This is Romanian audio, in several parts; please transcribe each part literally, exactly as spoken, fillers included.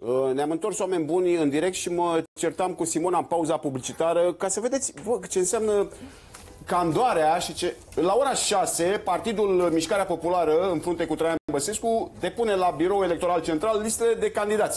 Ne-am întors, oameni buni, în direct și mă certam cu Simona în pauza publicitară ca să vedeți bă, ce înseamnă candoarea și ce... La ora șase, Partidul Mișcarea Populară, în frunte cu Traian Băsescu, depune la Biroul Electoral Central listele de candidați.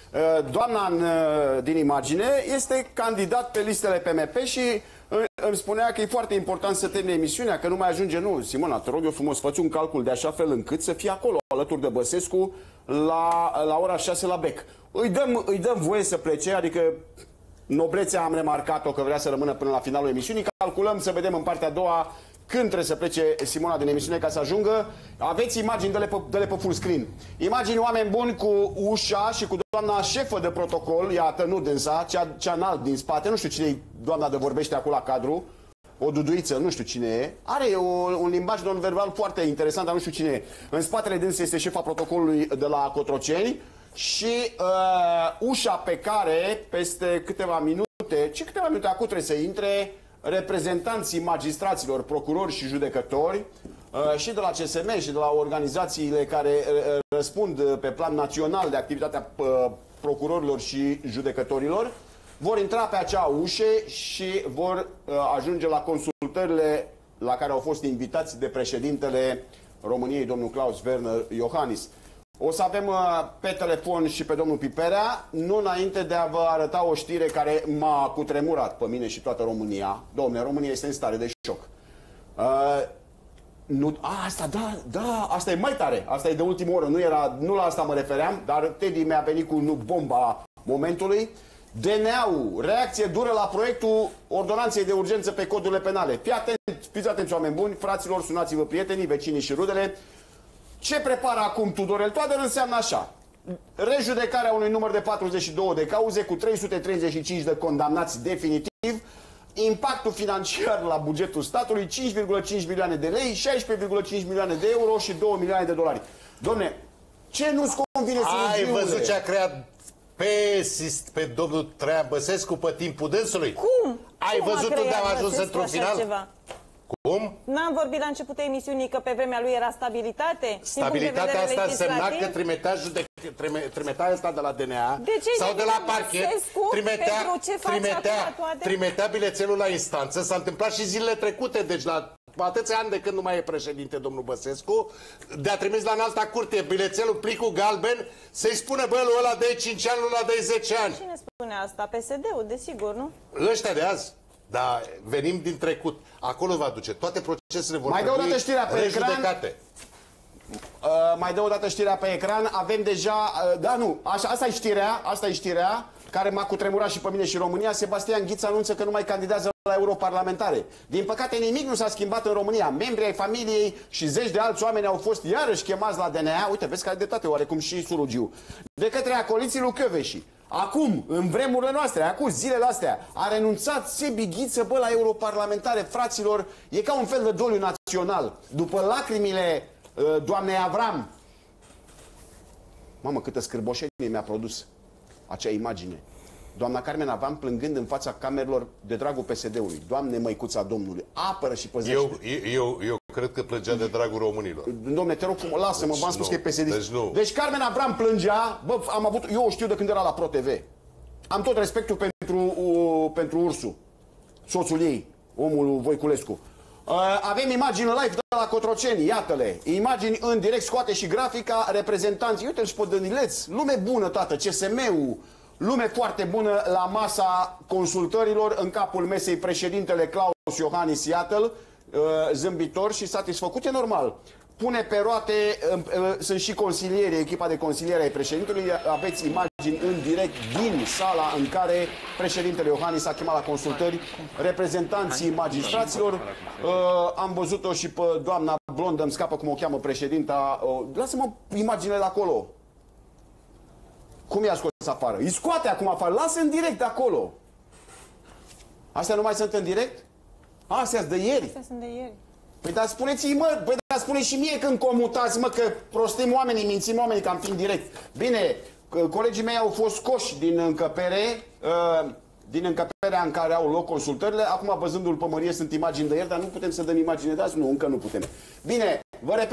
Doamna din imagine este candidat pe listele P M P și îmi spunea că e foarte important să termine emisiunea, că nu mai ajunge. Nu, Simona, te rog eu frumos, fă un calcul de așa fel încât să fie acolo, alături de Băsescu, la, la ora șase la Bec. Îi dăm, îi dăm voie să plece, adică noblețea am remarcat-o că vrea să rămână până la finalul emisiunii. Calculăm să vedem în partea a doua când trebuie să plece Simona din emisiune ca să ajungă. Aveți imagini, dă-le pe, dă-le pe full screen. Imagini, oameni buni, cu ușa și cu doamna șefă de protocol, iată, nu dânsa, cea, cea înalt din spate, nu știu cine e doamna de vorbește acolo la cadru, o duduiță, nu știu cine e. Are o, un limbaj non-verbal foarte interesant, dar nu știu cine e. În spatele dânsă este șefa protocolului de la Cotroceni și uh, ușa pe care, peste câteva minute, ce câteva minute acum trebuie să intre reprezentanții magistraților, procurori și judecători uh, și de la C S M și de la organizațiile care uh, răspund pe plan național de activitatea uh, procurorilor și judecătorilor, vor intra pe acea ușă și vor uh, ajunge la consultările la care au fost invitați de președintele României, domnul Klaus Werner Iohannis. O să avem uh, pe telefon și pe domnul Piperea, nu înainte de a vă arăta o știre care m-a cutremurat pe mine și toată România. Dom'le, România este în stare de șoc. Uh, nu, a, asta, da, da, asta e mai tare. Asta e de ultimă oră, nu, era, nu la asta mă refeream, dar Teddy mi-a venit cu nu, bomba momentului. D N A-ul, reacție dură la proiectul ordonanței de urgență pe codurile penale. Fii atenți, fiți atenți, oameni buni, fraților, sunați-vă prietenii, vecinii și rudele. Ce prepară acum Tudorel Toader înseamnă așa: rejudecarea unui număr de patruzeci și două de cauze cu trei sute treizeci și cinci de condamnați definitiv, impactul financiar la bugetul statului cinci virgulă cinci milioane de lei, șaisprezece virgulă cinci milioane de euro și două milioane de dolari. Dom'le, ce nu-ți convine să ai văzut ce a creat pe, pe domnul Traian Băsescu pe timpul dânsului? Cum? Ai Cum văzut unde am ajuns într-un final? Ceva? Cum? N-am vorbit la începutul emisiunii că pe vremea lui era stabilitate? Stabilitatea asta însemna că trimitea, judec... trimitea asta de la D N A de sau de la parchet, trimitea, trimitea, trimitea bilețelul la instanță. S-a întâmplat și zilele trecute, deci la atâția ani de când nu mai e președinte domnul Băsescu, de-a trimis la înalta curte bilețelul, plicul galben, să-i spună, bă, lui ăla de cinci ani, lui ăla de zece ani. Cine spune asta? P S D-ul, desigur, nu? Ăștia de azi. Da, venim din trecut. Acolo va duce. Toate procesele vor mai dă o dată știrea pe ecran. Uh, mai dă o dată știrea pe ecran. Avem deja... Uh, da, nu. Așa, asta e știrea. Asta e știrea care m-a cutremurat și pe mine și România. Sebastian Ghiță anunță că nu mai candidează la europarlamentare. Din păcate, nimic nu s-a schimbat în România. Membrii ai familiei și zeci de alți oameni au fost iarăși chemați la D N A. Uite, vezi că are dreptate oarecum și Surugiu. De către acoliții lui Căveși. Acum, în vremurile noastre, acum zilele astea, a renunțat Sebi Ghiță, bă, la europarlamentare, fraților. E ca un fel de doliu național. După lacrimile uh, doamnei Avram. Mamă, câtă scârboșenie mi-a produs acea imagine. Doamna Carmen Avram plângând în fața camerelor de dragul P S D-ului. Doamne, măicuța Domnului, apără și păzește. Eu, eu, eu cred că plângea de dragul românilor. Dom'le, te rog frumos, lasă-mă, deci v-am spus că e P S D. Deci, nu. Deci Carmen Avram plângea, bă, am avut, eu o știu de când era la Pro T V. Am tot respectul pentru, uh, pentru Ursu, soțul ei, omul Voiculescu. Uh, avem imagini live de la Cotroceni, iată-le. Imagini în direct, scoate și grafica, reprezentanții, uite-l și pe Dănileț, lume bună, tată, C S M-ul, lume foarte bună la masa consultărilor, în capul mesei președintele Klaus Iohannis, iată-l, zâmbitor și satisfăcut, e normal. Pune pe roate, sunt și consilieri, echipa de consilieri ai președintelui, aveți imagini în direct din sala în care președintele Iohannis a chemat la consultări reprezentanții magistraților. Am văzut-o și pe doamna blondă, îmi scapă cum o cheamă președinta. Lasă-mă imaginele de acolo. Cum i-a scos afară? Îi scoate acum afară, lasă în direct de acolo. Astea nu mai sunt în direct? Astea sunt de ieri. Astea sunt de ieri. Păi dar spuneți-i, mă, păi dar spuneți și mie când comutați, mă, că prostim oamenii, mințim oamenii, că am fi în direct. Bine, colegii mei au fost scoși din încăpere, uh, din încăperea în care au loc consultările. Acum, văzându-l pe Mărie, sunt imagini de ieri, dar nu putem să dăm imagine de azi? Nu, încă nu putem. Bine, vă repet,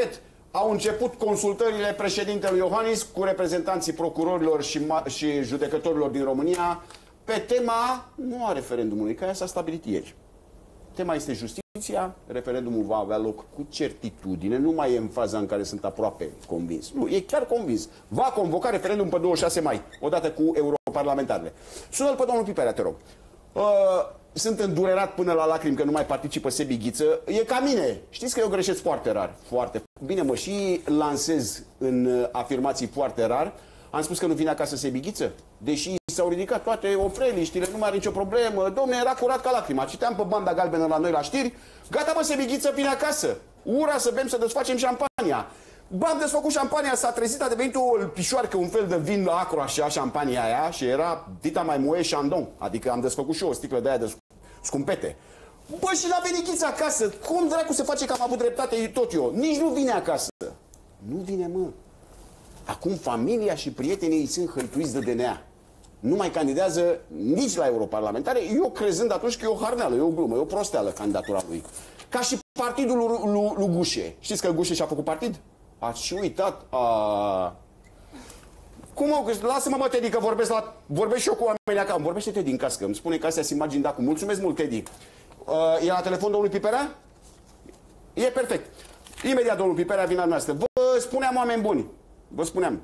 au început consultările președintelui Iohannis cu reprezentanții procurorilor și, și judecătorilor din România pe tema, nu a referendumului, că aia s-a stabilit ieri. Tema este justiția, referendumul va avea loc cu certitudine, nu mai e în faza în care sunt aproape convins. Nu, e chiar convins. Va convoca referendum pe douăzeci și șase mai, odată cu europarlamentarele. Sună-l pe domnul Piperea, te rog. Uh, sunt îndurerat până la lacrimi că nu mai participă Sebi Ghiță. E ca mine. Știți că eu greșesc foarte rar. Foarte bine, mă și lansez în afirmații foarte rar. Am spus că nu vine acasă Sebi Ghiță, deși s-au ridicat toate opreliștile, nu mai are nicio problemă. Dom'le, era curat ca lacrima. Citeam pe banda galbenă la noi la știri. Gata, mă, Sebi Ghiță, vine acasă. Ura să bem, să desfacem șampania. Bă, am desfăcut șampania, s-a trezit, a devenit o pișoarcă, un fel de vin acru așa, șampania aia, și era dita mai moe Chandon. Adică am desfăcut și eu o sticlă de aia de scumpete. Bă, și n-a venit Ghiță acasă. Cum dracu se face că am avut dreptate tot eu? Nici nu vine acasă. Nu vine, mă. Acum familia și prietenii ei sunt hăituiți de D N A. Nu mai candidează nici la europarlamentare, eu crezând atunci că e o harneală, e o glumă, e o prosteală candidatura lui. Ca și partidul lui, lui, lui Gușe. Știți că Gușe și-a făcut partid? Ați și uitat? A... Cum mă? Lasă-mă, mă, Teddy, că vorbesc, la... vorbesc și eu cu oamenii acasă. Vorbește Teddy în cască, îmi spune că astea sunt imagini de acum. Mulțumesc mult, Teddy. Uh, e la telefon domnul Piperea? E perfect. Imediat domnul Piperea vine la noastră. Vă spuneam, oameni buni, vă spuneam.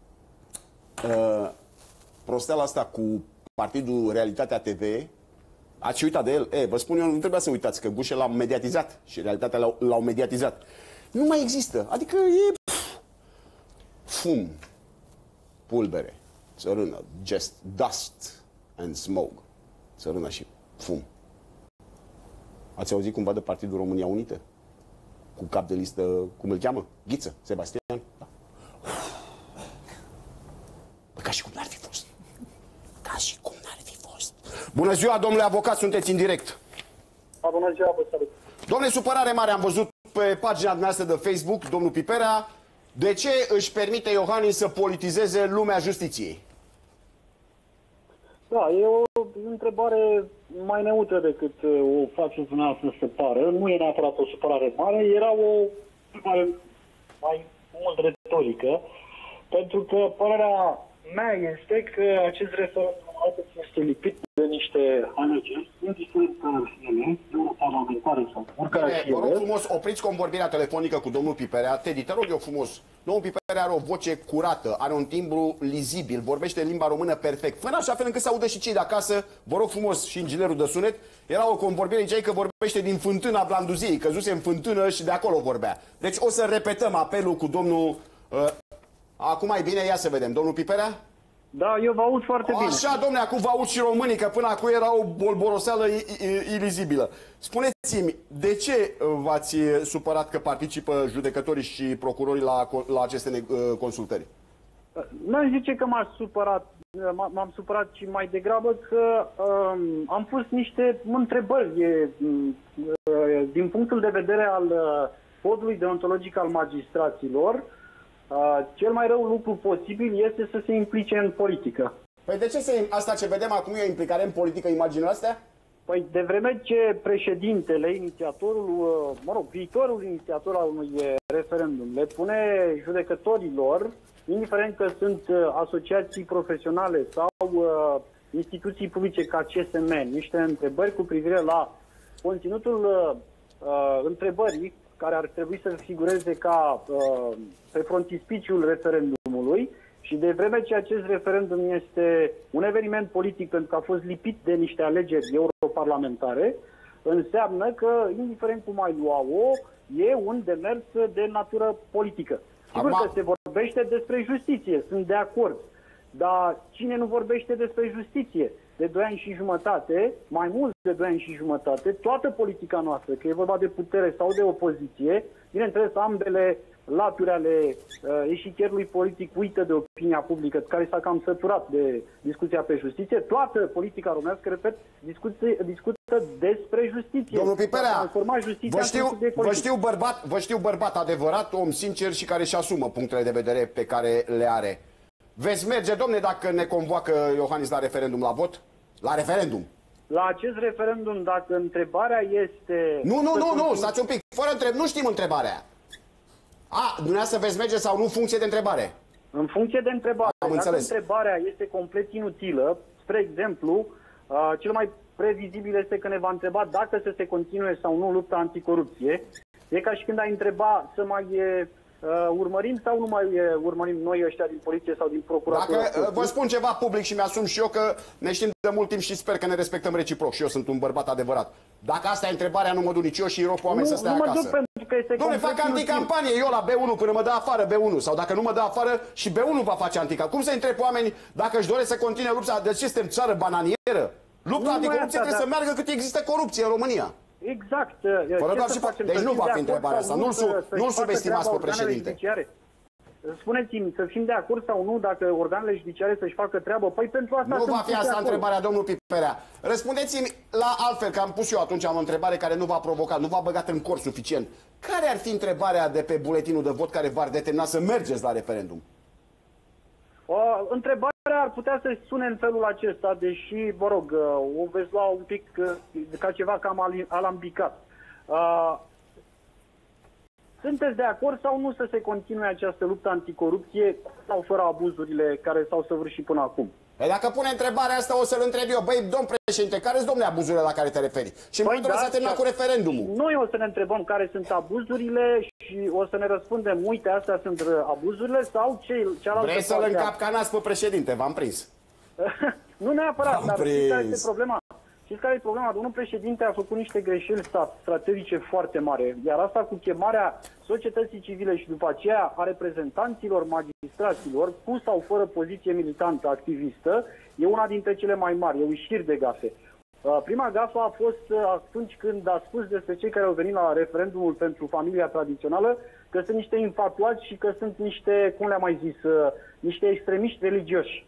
Uh, prosteala asta cu partidul Realitatea T V, ați uitat de el? E, vă spun eu, nu trebuia să uitați, că Gușe l-au mediatizat și Realitatea l-au mediatizat. Nu mai există. Adică e pf, fum, pulbere, țărână, just dust and smoke. Țărână și fum. Ați auzit cumva de Partidul România Unită? Cu cap de listă, cum îl cheamă? Ghiță, Sebastian? Da. Bă, ca și cum n-ar fi fost. Ca și cum n-ar fi fost. Bună ziua, domnule avocat, sunteți în direct. A, bună ziua, vă salut. Domnule, supărare mare, am văzut pe pagina noastră de Facebook, domnul Piperea, de ce își permite Iohannis să politizeze lumea justiției? Da, e o întrebare mai neutră decât o faceți dumneavoastră să pară. Nu e neapărat o supărare mare, era o supărare mai mult retorică, pentru că părerea mea este că acest referendum este lipit de niște alegeri, indiferent că ele, europarlamentare sau oricare și ele. Vă rog frumos, opriți convorbirea telefonică cu domnul Piperea. Teddy, te rog eu frumos. Domnul Piperea are o voce curată, are un timbru lizibil, vorbește limba română perfect. Fă în așa fel încât să audă și cei de acasă, vă rog frumos, și inginerul de sunet. Era o convorbire, ziceai că vorbește din fântâna Blanduziei, căzuse în fântână și de acolo vorbea. Deci o să repetăm apelul cu domnul... Uh, acum mai bine, ia să vedem. Domnul Piperea? Da, eu vă aud foarte bine. Așa, domne, acum vă aud și românii, că până acum era o bolboroseală ilizibilă. Spuneți-mi, de ce v-ați supărat că participă judecătorii și procurorii la, la aceste consultări? N-aș zice că m-aș supărat, m-am supărat, ci mai degrabă că um, am pus niște întrebări. E, din punctul de vedere al codului deontologic al magistraților, Uh, cel mai rău lucru posibil este să se implice în politică. Păi de ce se, asta ce vedem acum e o implicare în politică, imaginea astea? Păi de vreme ce președintele, inițiatorul, uh, mă rog, viitorul inițiator al unui referendum le pune judecătorilor, indiferent că sunt uh, asociații profesionale sau uh, instituții publice ca C S M, niște întrebări cu privire la conținutul uh, uh, întrebării, care ar trebui să figureze ca uh, pe frontispiciul referendumului, și de vreme ce acest referendum este un eveniment politic pentru că a fost lipit de niște alegeri europarlamentare, înseamnă că, indiferent cum ai lua-o, e un demers de natură politică. Sigur că se vorbește despre justiție, sunt de acord, dar cine nu vorbește despre justiție? De doi ani și jumătate, mai mult de doi ani și jumătate, toată politica noastră, că e vorba de putere sau de opoziție, bineînțeles, ambele laturi ale uh, eșichierului politic uită de opinia publică, care s-a cam săturat de discuția pe justiție. Toată politica românească, repet, discuție, discută despre justiție. Domnul Piperea, vă știu, vă, știu bărbat, vă știu bărbat adevărat, om sincer și care își asumă punctele de vedere pe care le are. Veți merge, domne, dacă ne convoacă Iohannis la referendum la vot? La referendum. La acest referendum, dacă întrebarea este... Nu, nu, nu, nu, stați un pic, fără întreb, nu știm întrebarea. A, dumneavoastră veți merge sau nu în funcție de întrebare? În funcție de întrebare. Am Dacă înțeles. întrebarea este complet inutilă, spre exemplu, uh, cel mai previzibil este că ne va întreba dacă să se continue sau nu lupta anticorupție. E ca și când ai întreba să mai e, uh, urmărim sau nu mai e, urmărim noi ăștia din poliție sau din procuratură. Dacă uh, vă spun ceva public și mi-asum și eu că ne știm de mult timp și sper că ne respectăm reciproc și eu sunt un bărbat adevărat. Dacă asta e întrebarea, nu mă duc nici eu și îi rog pe oameni nu, să stea nu mă acasă. duc pentru că este Dom'le, fac anticampanie eu la B unu până mă dă afară B unu. Sau dacă nu mă dă afară și B unu va face anticampanie. Cum să întreb oamenii dacă își doresc să continue lupta? De ce suntem țară bananieră? Lupta anticorupție asta, trebuie dar... să meargă cât există corupție în România. Exact. Fără doar și facem. Deci nu va fi întrebarea asta. Nu-l sub, nu subestimați pe președinte. Spuneți-mi, să fim de acord sau nu dacă organele judiciare să-și facă treabă? Păi pentru asta nu va fi asta întrebarea, domnul Piperea. Răspundeți-mi la altfel, că am pus eu atunci o întrebare care nu v-a provocat, nu v-a băgat în cor suficient. Care ar fi întrebarea de pe buletinul de vot care v-ar determina să mergeți la referendum? O, întrebarea ar putea să sune în felul acesta, deși, vă rog, o veți lua un pic ca ceva cam alambicat. Uh, Sunteți de acord sau nu să se continue această luptă anticorupție sau fără abuzurile care s-au săvârșit până acum? Păi dacă pune întrebarea asta, o să-l întreb eu. Băi, domn președinte, care sunt, domne, abuzurile la care te referi? Și în Păi momentul ăsta s-a terminat cu referendumul. Noi o să ne întrebăm care sunt abuzurile și o să ne răspundem, uite, astea sunt abuzurile sau cealaltă. Vrei să-l încapcanați pe președinte, v-am prins. Nu neapărat, dar știți care este problema? Știți care e problema? Domnul președinte a făcut niște greșeli strategice foarte mari, iar asta cu chemarea societății civile și după aceea a reprezentanților magistraților, cu sau fără poziție militantă activistă, e una dintre cele mai mari, e un șir de gafe. Prima gafă a fost atunci când a spus despre cei care au venit la referendumul pentru familia tradițională că sunt niște infatuați și că sunt niște, cum le-am mai zis, niște extremiști religioși.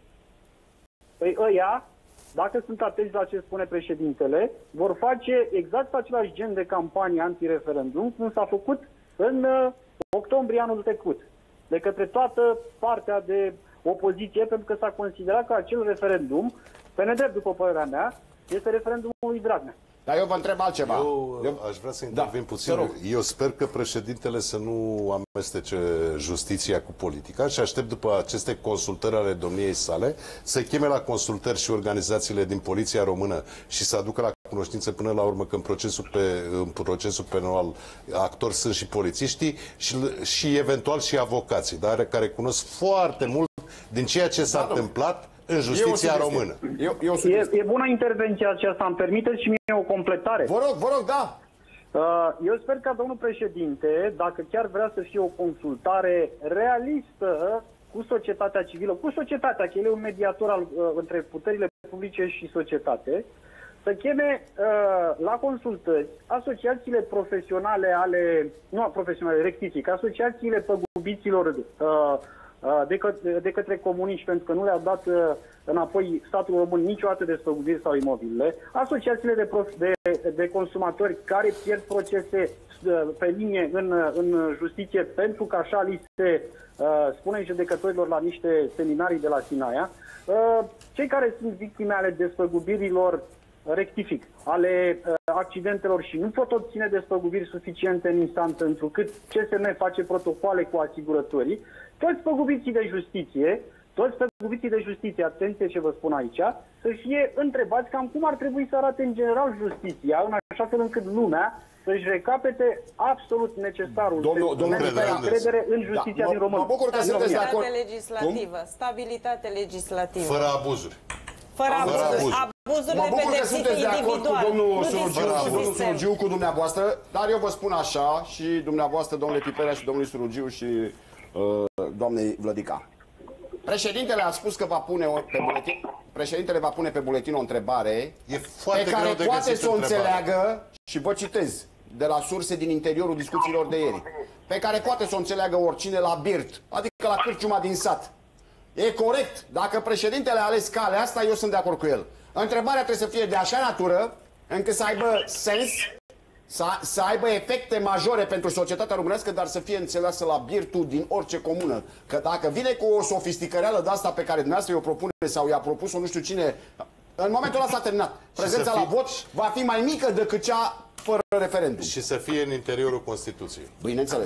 Păi ăia, dacă sunt atenți la ce spune președintele, vor face exact același gen de campanie anti-referendum cum s-a făcut în uh, octombrie anul trecut, de către toată partea de opoziție, pentru că s-a considerat că acel referendum, pe nedrept după părerea mea, este referendumul lui Dragnea. Dar eu vă întreb altceva. Eu, eu aș vrea să intervin da, puțin. Eu sper că președintele să nu amestece justiția cu politica și aștept după aceste consultări ale domniei sale să cheme la consultări și organizațiile din Poliția Română și să aducă la cunoștință până la urmă că în procesul, pe, în procesul penal actori sunt și polițiștii și, și eventual și avocații, dar care cunosc foarte mult din ceea ce s-a da, întâmplat în justiția română. Eu, eu e, e bună intervenția aceasta, îmi permiteți și mie o completare. Vă rog, vă rog, da. Eu sper ca domnul președinte, dacă chiar vrea să fie o consultare realistă cu societatea civilă, cu societatea, că el e un mediator al, între puterile publice și societate, să cheme uh, la consultări asociațiile profesionale ale, nu profesionale, rectific, asociațiile păgubiților uh, De, că, de către comuniști, pentru că nu le-au dat uh, înapoi statul român niciodată despăgubiri sau imobilele, asociațiile de, prof, de, de consumatori care pierd procese uh, pe linie în, în justiție pentru că așa li se uh, spune judecătorilor la niște seminarii de la Sinaia, uh, cei care sunt victime ale despăgubirilor, rectific, ale uh, accidentelor și nu pot obține despăgubiri suficiente în instanță, întrucât C S M face protocoale cu asigurătorii, toți păgubiții de justiție, toți păgubiții de justiție, atenție ce vă spun aici, să fie întrebați cam cum ar trebui să arate în general justiția, în așa fel încât lumea să-și recapete absolut necesarul domnul, domnul de încredere în justiția da, din România. Mă bucur că sunteți de acord. Legislativă, stabilitate legislativă. Fără abuzuri. Fără abuzuri. Abuzurile mă bucur că sunteți de acord cu domnul Surugiu și domnul Surugiu cu dumneavoastră, dar eu vă spun așa și dumneavoastră, domnule Piperea și domnului Surugiu și uh, doamnei Vlădica. Președintele a spus că va pune pe buletin, președintele va pune pe buletin o întrebare e foarte pe care de poate să o întrebare. înțeleagă, și vă citez de la surse din interiorul discuțiilor de ieri, pe care poate să o înțeleagă oricine la birt, adică la cârciuma din sat. E corect. Dacă președintele a ales calea asta, eu sunt de acord cu el. Întrebarea trebuie să fie de așa natură încât să aibă sens, să, să aibă efecte majore pentru societatea românească, dar să fie înțeleasă la birtul din orice comună. Că dacă vine cu o sofisticăreală de asta pe care dumneavoastră i-o propune sau i-a propus-o nu știu cine, în momentul ăla s-a terminat. Prezența la vot va fi mai mică decât cea fără referendum. Și să fie în interiorul Constituției. Bineînțeles.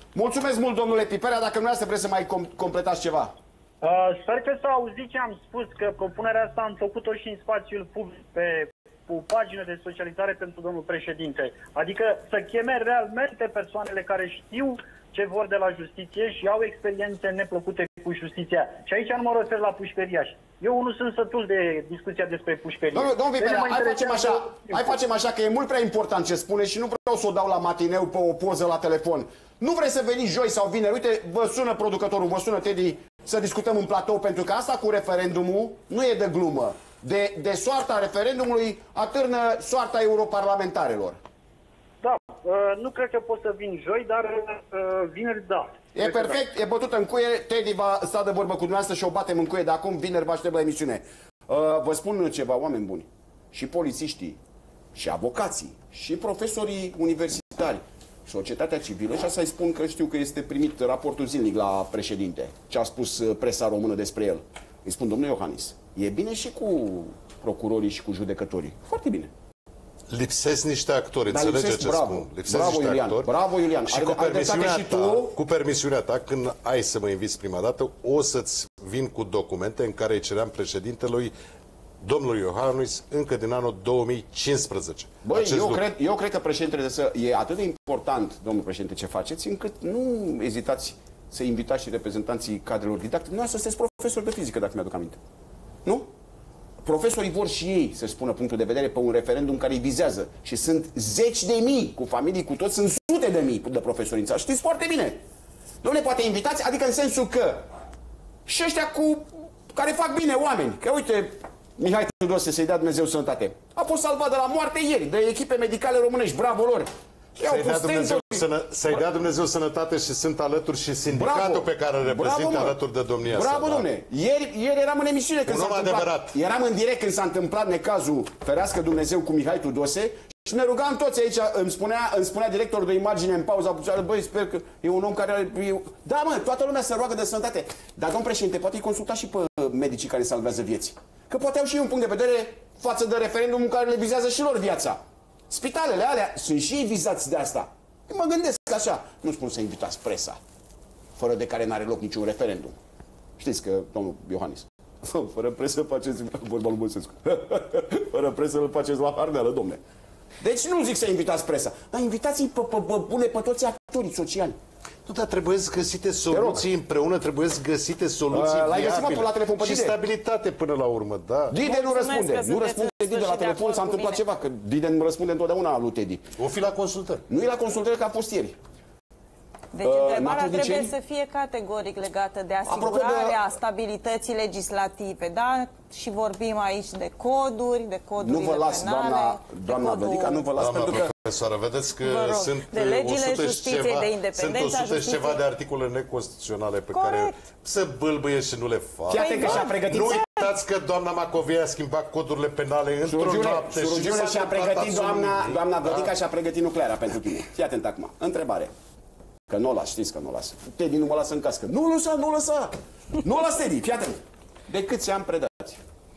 Mulțumesc mult, domnule Piperea, dacă nu vreți să mai com completați ceva. Uh, sper că s-a auzit ce am spus, că propunerea asta am făcut-o și în spațiul public, pe o pagină de socializare pentru domnul președinte. Adică să cheme realmente persoanele care știu ce vor de la justiție și au experiențe neplăcute cu justiția. Și aici nu mă refer la pușcăriași. Eu nu sunt sătul de discuția despre pușcărie. Domnul, domnul Piperea, hai facem așa, hai facem așa, că e mult prea important ce spune și nu vreau să o dau la matineu pe o poză la telefon. Nu vreți să veniți joi sau vineri? Uite, vă sună producătorul, vă sună Teddy să discutăm în platou, pentru că asta cu referendumul nu e de glumă. De, de soarta referendumului atârnă soarta europarlamentarilor. Da, nu cred că pot să vin joi, dar vineri da. E perfect, e bătută în cuie, Teddy va sta de vorbă cu dumneavoastră și o batem în cuie de acum, vineri vă aștept la emisiune. Vă spun ceva, oameni buni, și polițiștii, și avocații, și profesorii universitari, societatea civilă, și asta îi spun că știu că este primit raportul zilnic la președinte, ce a spus presa română despre el. Îi spun, domnule Iohannis, e bine și cu procurorii și cu judecătorii. Foarte bine. Lipsesc niște actori, Dar înțelege lipsesc, ce bravo, spun? Lipsesc bravo, niște Iulian, actori. bravo, Iulian. Și Are- cu are dreptate permisiunea, și ta, tu. cu permisiunea ta, când ai să mă inviți prima dată, o să-ți vin cu documente în care îi ceream președintelui domnului Iohannis încă din anul două mii cincisprezece. Băi, eu lucru. cred, eu cred că președintele să, e atât de important, domnul președinte, ce faceți, încât nu ezitați să invitați și reprezentanții cadrelor didactice. Nu, să sunteți profesori de fizică, dacă mi-aduc aminte. Nu? Profesorii vor și ei să spună punctul de vedere pe un referendum care îi vizează. Și sunt zeci de mii, cu familii, cu toți, sunt sute de mii de profesori în țară. Știți foarte bine. Dom'le, poate invitați, adică în sensul că și ăștia cu care fac bine oameni. Că uite, Mihai Tudose, să-i dea Dumnezeu sănătate, a fost salvat de la moarte ieri, de echipe medicale românești, bravo lor. Să-i dea, Dumnezeu, sănă, să dea Dumnezeu sănătate și sunt alături și sindicatul bravo, pe care îl reprezintă alături de domnia bravo, sa. Bravo, domne. Ieri, ieri eram în emisiune când s-a întâmplat. Adevărat. Eram în direct când s-a întâmplat necazul, ferească Dumnezeu, cu Mihai Tudose și ne rugam toți aici, îmi spunea, îmi spunea directorul de imagine în pauza puțină, băi, sper că e un om care are... Eu... Da, mă, toată lumea se roagă de sănătate. Dar, domn președinte, poate îi consulta și pe medicii care salvează vieți. Că poate au și un punct de vedere față de referendumul care le vizează și lor viața. Spitalele alea sunt și ei vizați de asta. Mă gândesc așa. Nu spun să invitați presa, fără de care n-are loc niciun referendum. Știți că, domnul Iohannis, fără presă faceți, vorba lui Băsescu, fără presă îl faceți la harneală, domne. Deci nu zic să invitați presa, dar invitați-i pe, pe, pe, bune pe toți actorii sociali. Nu, dar trebuie găsite soluții împreună, trebuie găsite soluții uh, viabile la telefon pe și Dide. Stabilitate până la urmă, da. Dide nu răspunde, nu răspunde Dide la telefon, s-a întâmplat ceva, că Dide nu răspunde întotdeauna lui Teddy. O fi la consultări. Nu e la consultări, că a fost ieri. Deci uh, întrebarea trebuie să fie categoric legată de asigurarea de... stabilității legislative, da? Și vorbim aici de coduri, de coduri Nu vă las, penale, doamna, doamna codul... Vădica, nu vă las, doamna pentru că... profesoară, vedeți că rog, sunt de legile o sută justiției, ceva, de independența sunt o sută justiției. ceva de articole neconstituționale pe Corect. care se bâlbâie și nu le fac. Fiate că și-a pregătit... Nu uitați că doamna Macovei a schimbat codurile penale într-o noapte și și-a pregătit doamna, doamna Vădica da? și-a pregătit nucleara pentru tine. Fii atent acum. Întrebare. Că nu o las, știți că nu o las. Teddy nu mă lasă în cască. Nu lăsa, nu lăsa. Nu o las, Teddy, fii atent. De câți ani predați?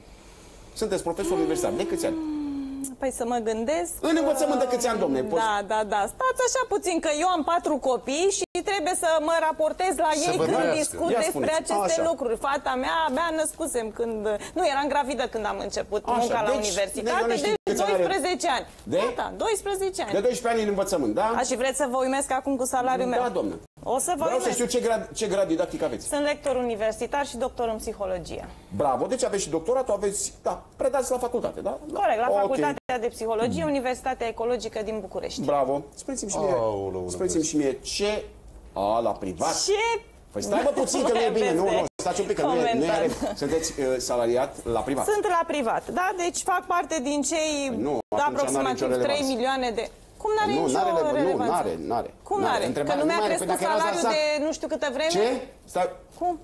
Sunteți profesor universitar. De câți ani? Păi să mă gândesc... În învățământ de câți ani, domne? Poți... Da, da, da. Stați așa puțin, că eu am patru copii și trebuie să mă raportez la ei când bănească. discut Ia despre spuneți. aceste Așa. lucruri. Fata mea abia născusem când... Nu, eram gravidă când am început Așa. munca la Deci, universitate, ne- ne- de doisprezece ani. De? Da, da, doisprezece ani. De doisprezece ani în învățământ, da? A, și vreți să vă uimesc acum cu salariul meu? Da, domnule. O să vă Vreau să uimesc. știu ce grad, ce grad didactic aveți. Sunt lector universitar și doctor în psihologie. Bravo, deci aveți și doctoratul, aveți, da, predați la facultate, da? Da. Corect, la Ok. Facultatea de Psihologie, Universitatea Ecologică din București. Bravo. Spuneți-mi și mie, Aoleu, spuneți-mi și mie ce... A, la privat. Ce? Păi stai bă puțin că nu e bine, nu, nu, stați un pic că nu e, nu e, Comentat. sunteți uh, salariat la privat. Sunt la privat, da? Deci fac parte din cei Păi nu, da, atunci n-are aproximativ nicio trei relevanță. milioane de... Cum n-are Nu, nicio n-are, rele- nu, relevanță? n-are, n-are. Cum n-are? Că Întrebarea nu mi-a mai are, crescut păi dacă era salariul asta- de nu știu câtă vreme? Ce? Stai. Cum?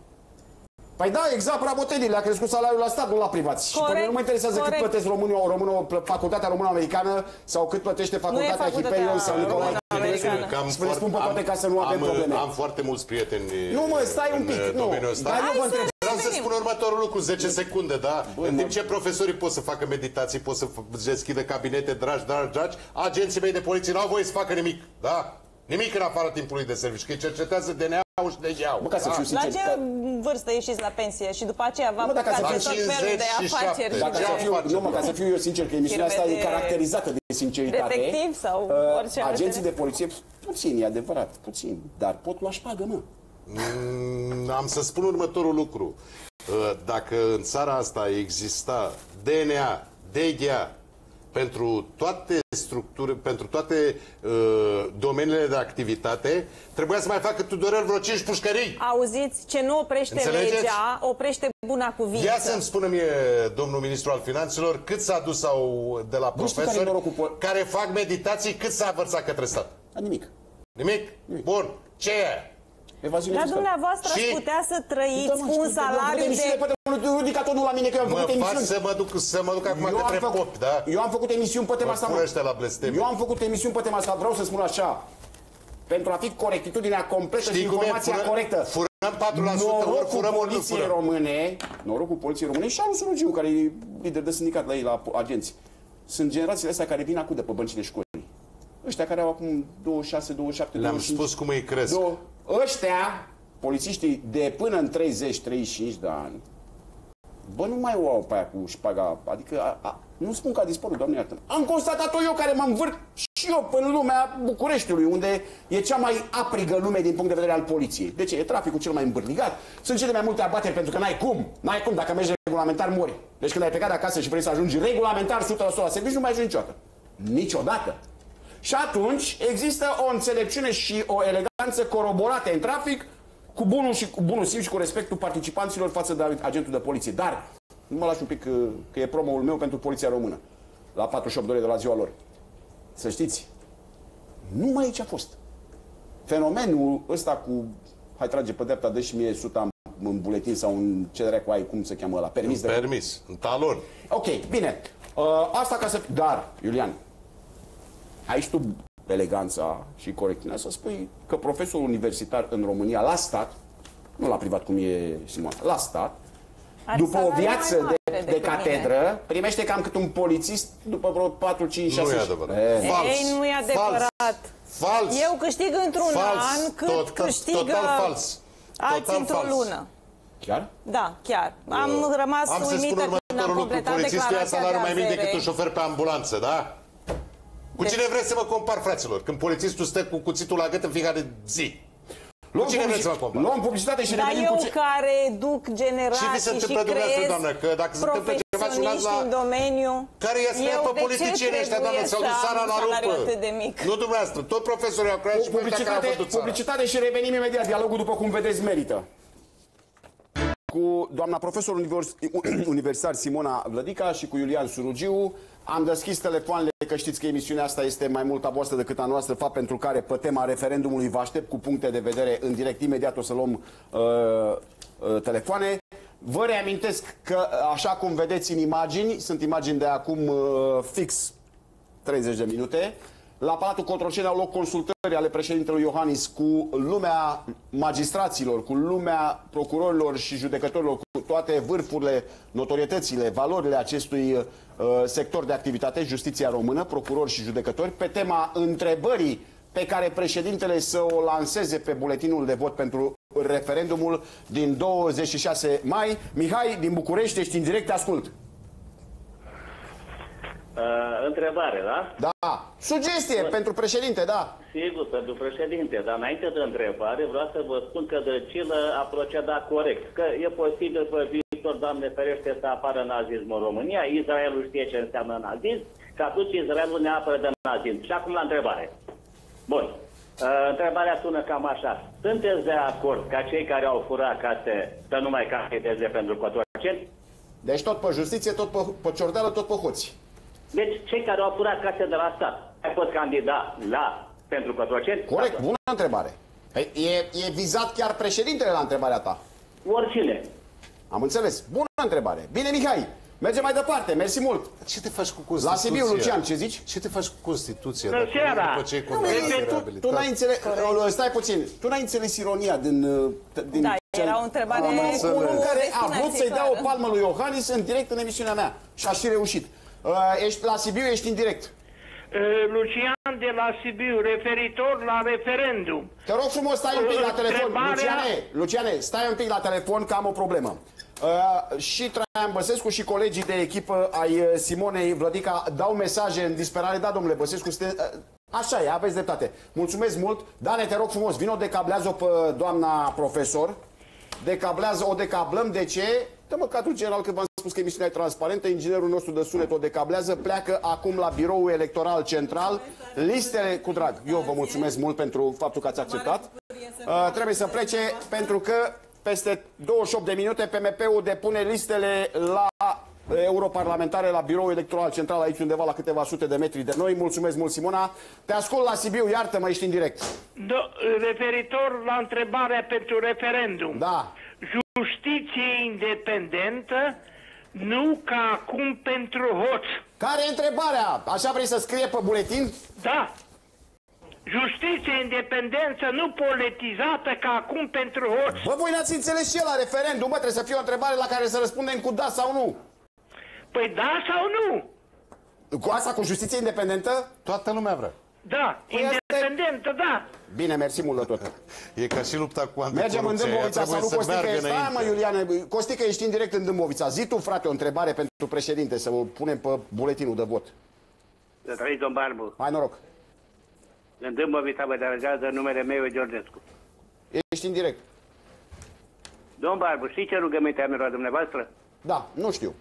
Păi da, exact, bravo, Teddy, le-a crescut salariul la stat, nu la privați. Și pe Corect, mine nu mă interesează corect. cât plătesc românul, românul, facultatea română-americană sau cât plătește facultatea facultatea Hyperion sau Nicolae română-americană. Teodescu. Și vă spun pe toate ca să nu avem am, probleme. Am foarte mulți prieteni Nu mă, stai un în pic, nu. domeniul ăsta. Dar eu vă Hai să întreb. Vreau să revenim. spun următorul lucru, zece secunde, da? Băi, în mă. timp ce profesorii pot să facă meditații, pot să deschidă cabinete, dragi, dragi, dragi, agenții mei de poliție n-au voie să facă nimic, da? Nimic în afara timpului de serviciu, că îi cercetează D N A-ul și D G A-ul. La ce vârstă ieșiți la pensie și după aceea v-am apucat de tot felul de afaceri? Nu, mă, ca să fiu eu sincer, că emisiunea asta e caracterizată de sinceritate. Detectiv sau orice. Agenții de poliție, puțin, e adevărat, puțin, dar pot lua șpagă, mă. Mm, am să spun următorul lucru. Dacă în țara asta exista D N A, D G A, pentru toate structuri, pentru toate uh, domeniile de activitate, trebuia să mai facă Tudorel vreo cinci pușcării. Auziți, ce nu oprește Înțelegeți? legea, oprește buna cuvință. Ia să-mi spună mie, domnul ministru al finanțelor, cât s-a dus sau de la profesori care, care fac meditații, cât s-a vărsat către stat? A, nimic. Nimic? Nimic. Bun. Ce e? Dar dumneavoastră ați putea să trăiți cu un salariu de... Nu ridica tot la mine, că eu am făcut emisiuni. Să mă duc, să mă duc acum către pop, da? Eu am făcut emisiuni pe tema asta. La eu am făcut emisiuni pe tema asta, vreau să spun așa. Pentru a fi corectitudinea completă și informația fură, corectă. Furăm patru la sută, norocul furăm, poliției române, norocul poliției române și Alu Surugiu, care e lider de sindicat la ei, la agenți. Sunt generațiile astea care vin acum de pe băncile școlii. Ăștia care au acum douăzeci și șase, douăzeci și șapte, Le-am spus cum îi cresc. Două, ăștia, polițiștii de până în treizeci treizeci și cinci de ani, bă, nu mai o au pe aia cu șpaga, adică, a, a, nu spun că a dispărut, Doamne iartă. Am constatat-o eu care mă învârt și eu în lumea Bucureștiului, unde e cea mai aprigă lume din punct de vedere al poliției. De ce? E traficul cel mai îmbârligat, sunt cele mai multe abateri pentru că n-ai cum, n-ai cum, dacă mergi regulamentar mori. Deci când ai plecat de acasă și vrei să ajungi regulamentar o sută la sută la serviciu, nu mai ajungi niciodată. Niciodată. Și atunci există o înțelepciune și o eleganță coroborate în trafic cu bunul, și, cu bunul simț și cu respectul participanților față de agentul de poliție. Dar, nu mă lași un pic că, că e promo-ul meu pentru Poliția Română, la patruzeci și opt de ore de la ziua lor. Să știți, numai aici a fost. Fenomenul ăsta cu, hai trage pe dreapta, dă și mie suta în buletin sau în ce dracu ai, cum se cheamă ăla, permis. În de permis, în talon. Ok, bine. Uh, asta ca să... Dar, Iulian, aici tu eleganța și corectitudinea să spui că profesorul universitar în România, la stat, nu la privat cum e Simona, la stat, are după o viață de, de catedră, mine. primește cam cât un polițist după vreo patru, cinci, șase... Nu e adevărat. E, Fals. Ei, nu e adevărat. Fals. Eu câștig într-un an cât tot, câștigă total fals. alții într-o lună. Chiar? Da, chiar. Am uh, rămas am uimită când am completat polițistul ia salariul mai mic avere. decât un șofer pe ambulanță, da? Cu cine vreți să mă compar, fraților? Când polițistul stă cu cuțitul la gât în fiecare zi. Cu cine vreți să mă compar? Luăm publicitate și Dar revenim eu cu ce... care duc generații și, și, și creez doamnă, că dacă se întâmplă ceva, sunați la... în domeniu, care i-a spus pe politicienii ăștia, doamnă, s-au dus țara la rupă. Nu dumneavoastră, tot profesorii au creat și publicitate, publicitate și revenim imediat. Dialogul, după cum vedeți, merită. Cu doamna profesor universitar Simona Vlădica și cu Iulian Surugiu am deschis telefoanele, că știți că emisiunea asta este mai mult a voastră decât a noastră, fapt pentru care pe tema referendumului vă aștept cu puncte de vedere în direct. Imediat o să luăm uh, uh, telefoane. Vă reamintesc că, așa cum vedeți în imagini, sunt imagini de acum uh, fix treizeci de minute, la Palatul Cotroceni au loc consultări ale președintelui Iohannis cu lumea magistraților, cu lumea procurorilor și judecătorilor, cu toate vârfurile, notorietățile, valorile acestui uh, sector de activitate, justiția română, procurori și judecători, pe tema întrebării pe care președintele să o lanseze pe buletinul de vot pentru referendumul din douăzeci și șase mai. Mihai, din București, ești în direct, te ascult. Uh, întrebare, da? Da. Sugestie Bun. pentru președinte, da. Sigur, pentru președinte, dar înainte de întrebare vreau să vă spun că Dăncilă a procedat corect. Că e posibil pe viitor, Doamne ferește, să apară nazismul în România, Israelul știe ce înseamnă nazism, că atunci Israelul ne apără de nazism. Și acum la întrebare. Bun. Uh, întrebarea sună cam așa. Sunteți de acord ca cei care au furat case să nu mai candideze pentru Cotroceni? Deci tot pe justiție, tot pe, pe ciordeală, tot pe hoți. Deci, cei care au furat case de la stat, ai pot candida la pentru Cotroceni? Corect, bună întrebare. E, e vizat chiar președintele la întrebarea ta. Oricine. Am înțeles. Bună întrebare. Bine, Mihai. Mergem mai departe. Mersi mult. Ce te faci cu Constituția? La Sibiu, Lucian, ce zici? Ce te faci cu Constituția? Nu, ce era? Tu, tu n-ai înțeles... Stai puțin. Tu n-ai înțeles ironia din... din da, era o întrebare... Unul care a vrut să-i dea o palmă lui Iohannis în direct în emisiunea mea. Și a și reușit. Uh, ești la Sibiu, ești în direct. Lucian de la Sibiu, referitor la referendum. Te rog frumos, stai un pic la telefon. Întrebarea... Luciane, Luciane, stai un pic la telefon că am o problemă. Uh, și Traian Băsescu și colegii de echipă ai Simonei Vlădica dau mesaje în disperare. Da, domnule Băsescu, ste... uh, așa e, aveți dreptate. Mulțumesc mult. Dane, te rog frumos, vino, decablează-o pe doamna profesor. Decablează, o decablăm. De ce? Dă-mă cadrul general, că v-am spus că emisiunea e transparentă. Inginerul nostru de sunet o decablează. Pleacă acum la biroul electoral central. Listele, cu drag, eu vă mulțumesc mult pentru faptul că ați acceptat. Uh, trebuie să plece pentru că peste douăzeci și opt de minute P M P-ul depune listele la europarlamentare la biroul electoral central, aici undeva la câteva sute de metri de noi. Mulțumesc mult, Simona. Te ascult la Sibiu, iartă-mă, ești în direct. Do, referitor la întrebarea pentru referendum. Da. Justiție independentă, nu ca acum pentru hoț. Care e întrebarea? Așa vrei să scrie pe buletin? Da. Justiție independență, nu politizată ca acum pentru hoț. Bă, voi n-ați înțeles ce la referendum, bă, trebuie să fie o întrebare la care să răspundem cu da sau nu. Păi da sau nu? Cu asta, cu justiție independentă? Toată lumea vrea. Da, păi independentă, da. Bine, mersi mult de tot. E ca și lupta cu anticorupție. Mergem în Dâmbovița sau nu, Costică? Stai, mă, Iuliane, Costică, ești în direct în Dâmbovița. Zi tu, frate, o întrebare pentru președinte, să o punem pe buletinul de vot. Să trăiți, domn Barbu. Hai noroc. În Dâmbovița vă deranjează, numele meu e Georgescu. Ești în direct. Domn Barbu, știi ce rugăminte am la dumneavoastră? Da, nu știu.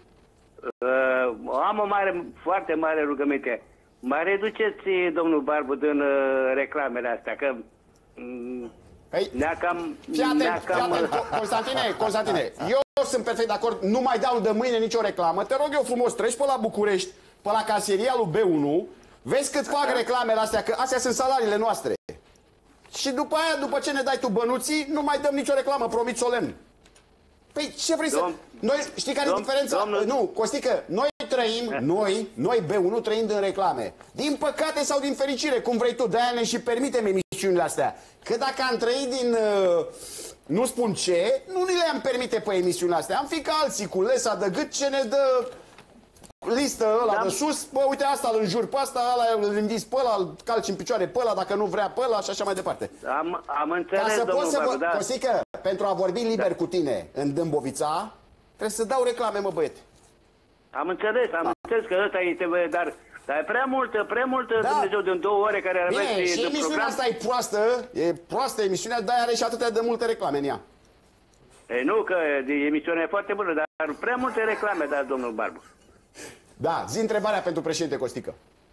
Uh, am o mare, foarte mare rugăminte. Mai reduceți, domnul Barbu, din uh, reclamele astea, că um, Păi, ne-a cam... fii atent, ne fii atent, Constantine, Constantine, eu sunt perfect de acord, nu mai dau de mâine nicio reclamă. Te rog eu frumos, treci pe la București, pe la caseria lui B unu, vezi cât fac reclamele astea, că astea sunt salariile noastre. Și după aia, după ce ne dai tu bănuții, nu mai dăm nicio reclamă, promit solemn. Păi ce vrei să... Noi, știi care e diferența? Domnul... Nu, Costică, noi trăim, noi, noi B unu trăim din reclame. Din păcate sau din fericire, cum vrei tu, de-aia ne și permitem emisiunile astea. Că dacă am trăit din... Uh, nu spun ce, nu ni le-am permite pe emisiunile astea. Am fi ca alții cu lesa de gât ce ne dă listă ăla da. de sus, bă, uite asta îl înjur pe asta, ăla îl îndizi pe ăla, îl calci în picioare pe ăla, dacă nu vrea pe ăla și așa mai departe. Am, am înțeles, Ca să domnul poți să Barbu, vă... da. Costică, pentru a vorbi liber da. cu tine în Dâmbovița, trebuie să dau reclame, mă, băiete. Am înțeles, am da. înțeles că ăsta este, dar, dar e prea multă, prea multă, da. Dumnezeu, din două ore care ar Bine, și emisiunea program. asta e proastă, e proastă emisiunea, dar are și atâtea de multe reclame în ea. E, nu, că emisiunea e foarte bună, dar prea multe reclame, da, domnul Barbu. Da, zi întrebarea pentru președinte Costică.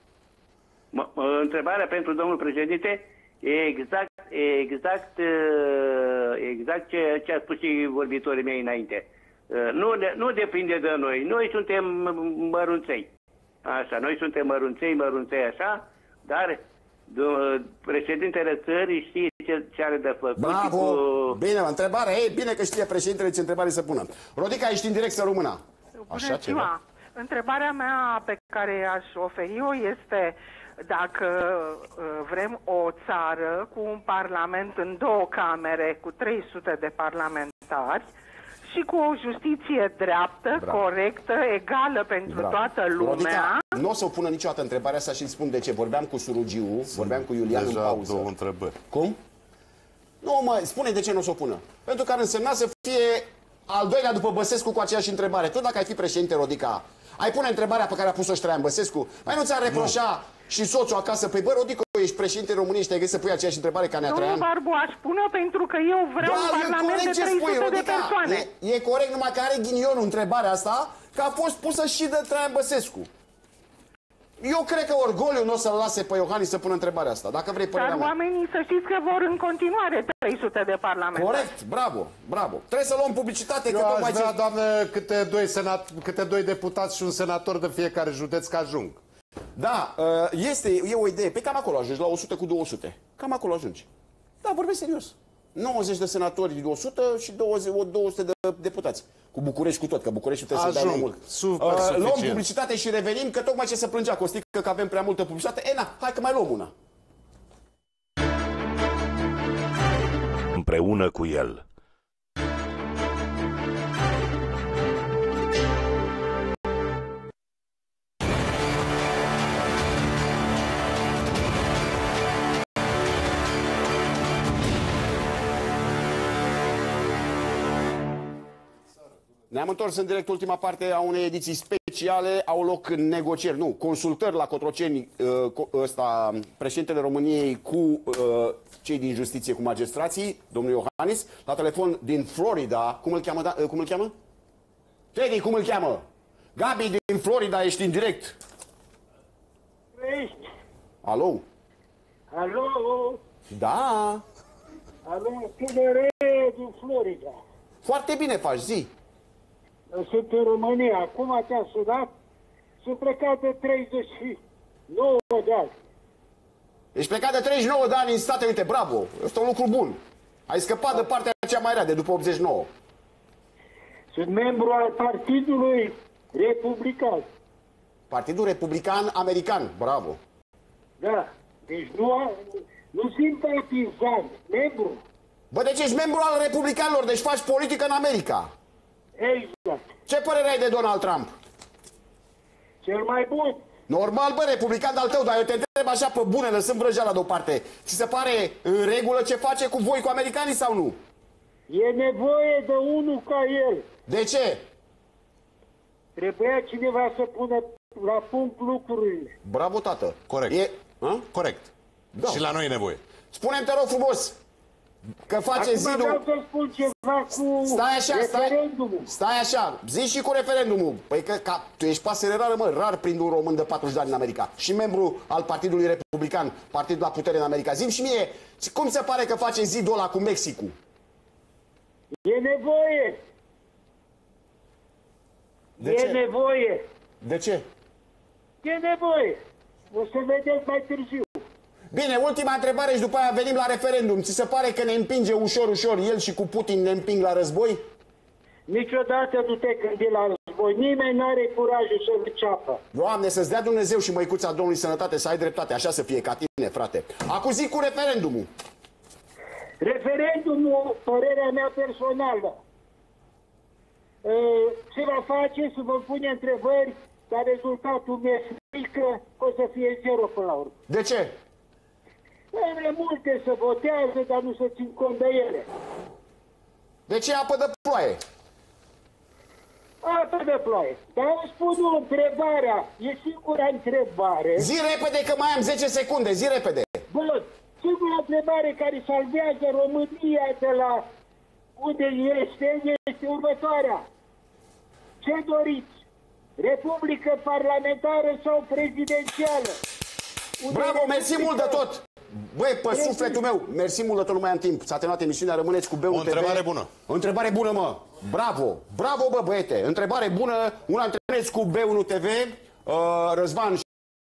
M întrebarea pentru domnul președinte e exact, exact, exact ce, ce a spus și vorbitorii mei înainte. Nu, de, nu depinde de noi. Noi suntem mărunței. Așa, noi suntem mărunței, mărunței așa, dar președintele țării știe ce, ce are de făcut. Bravo! Cu... Bine, întrebarea e bine că știe președintele ce întrebare să pună. Rodica, ești în direct să rămână. Așa ceva. Întrebarea mea pe care aș oferi-o este dacă vrem o țară cu un parlament în două camere, cu trei sute de parlamentari și cu o justiție dreaptă, Bravo. corectă, egală pentru Bravo. toată lumea. Rodica, nu o să o pună niciodată întrebarea asta și îți spun de ce. Vorbeam cu Surugiu, vorbeam cu Iulian în pauză. Două întrebări. Cum? Nu, mă, spune de ce nu o să o pună. Pentru că ar însemna să fie al doilea după Băsescu cu aceeași întrebare. Tu dacă ai fi președinte, Rodica, ai pune întrebarea pe care a pus-o și Traian Băsescu, mai nu ți-ar reproșa nu. și soțul acasă, păi bă, Rodico, ești președinte României și te-ai găsit să pui aceeași întrebare ca Nea Traian? Domnul Barbu, aș pune pentru că eu vreau da, un parlament de trei sute spui, de persoane. E, e corect, numai că are ghinionul întrebarea asta, că a fost pusă și de Traian Băsescu. Eu cred că orgoliul nu o să-l lase pe Iohannis să pună întrebarea asta, dacă vrei părerea Dar mea. oamenii să știți că vor în continuare trei sute de parlamentari. Corect, bravo, bravo. Trebuie să luăm publicitate. Eu că aș vrea, ce... doamnă, câte doi, senat, câte doi deputați și un senator de fiecare județ ca ajung. Da, este, e o idee. Pe cam acolo ajungi, la o sută cu două sute. Cam acolo ajungi. Da, vorbesc serios. nouăzeci de senatori de o sută și două sute de deputați. Cu București cu tot, că București trebuie să dai mai mult. Super uh, luăm publicitate și revenim, că tocmai ce se plângea Costică că avem prea multă publicitate. E, na, hai că mai luăm una. Împreună cu el. Ne-am întors în direct, ultima parte a unei ediții speciale. Au loc negocieri, nu, consultări la Cotroceni, ăsta, președintele României cu uh, cei din justiție, cu magistrații, domnul Iohannis, la telefon din Florida. Cum îl cheamă? Da, cum îl cheamă? Teddy, cum îl cheamă? Gabi din Florida, ești în direct. Ești. Alo? Alo? Da. Alo, T D R din Florida. Foarte bine faci, zi. Sunt în România. Acum te-am sunat. Sunt plecat de treizeci și nouă de ani. Ești plecat de treizeci și nouă de ani în state, uite, bravo. Este un lucru bun. Ai scăpat da. de partea cea mai rea, de după optzeci și nouă. Sunt membru al Partidului Republican. Partidul Republican American, bravo. Da, deci nu, nu simpatizant, membru. Bă, deci ești membru al republicanilor, deci faci politică în America. Exact. Ce părere ai de Donald Trump? Cel mai bun. Normal, bă, republican de-al tău, dar eu te întreb așa pe bune, lăsând vrăjeala deoparte. Ți se pare în regulă ce face cu voi, cu americanii sau nu? E nevoie de unul ca el. De ce? Trebuia cineva să pună la punct lucrurile. Bravo, tată. Corect. E... Corect. Da. Și la noi e nevoie. Spune-mi, te rog frumos, că face Acum zidul... vreau să spun ceva cu stai așa, referendumul. Stai, stai așa, zici și cu referendumul. Păi că ca, tu ești pasăre rară, mă, rar prind un român de patruzeci de ani în America. Și membru al Partidului Republican, partidul la putere în America. Zi-mi și mie, cum se pare că face zidul ăla cu Mexicul? E nevoie. De e ce? nevoie. De ce? E nevoie. O să vedeți mai târziu. Bine, ultima întrebare și după aia venim la referendum. Ți se pare că ne împinge ușor, ușor, el și cu Putin ne împing la război? Niciodată nu te gândi la război. Nimeni n-are curajul să înceapă. Doamne, să-ți dea Dumnezeu și măicuța Domnului sănătate, să ai dreptate, așa să fie ca tine, frate. Acum zi cu referendumul. Referendumul, părerea mea personală, se va face, să vă pune întrebări, dar rezultatul mi-e frică că o să fie zero până la urmă. De ce? Are multe să votează, dar nu se țin cont de ele. De ce apă de ploaie? Apă de ploaie. Dar îmi spun eu întrebarea, e singura întrebare. Zi repede că mai am zece secunde, zi repede. Bun, singura întrebare care salvează România de la unde este, este următoarea. Ce doriți? Republică parlamentară sau prezidențială? Unde bravo, mersi mult de tot! Băi, pe sufletul meu, mersi mult de tot, nu mai am timp. S-a terminat emisiunea, rămâneți cu B U T V. O întrebare bună. O întrebare bună, mă. Bravo, bravo, bă, băiete. Întrebare bună, una întrebare cu B unu T V, uh, Răzvan